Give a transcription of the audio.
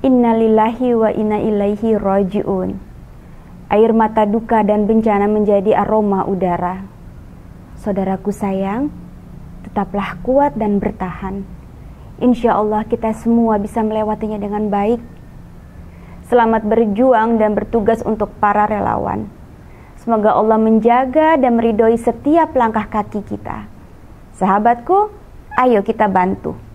Innalillahi wa inna ilaihi raji'un. Air mata duka dan bencana menjadi aroma udara. Saudaraku sayang, tetaplah kuat dan bertahan. Insya Allah kita semua bisa melewatinya dengan baik. Selamat berjuang dan bertugas untuk para relawan. Semoga Allah menjaga dan meridhoi setiap langkah kaki kita. Sahabatku, ayo kita bantu.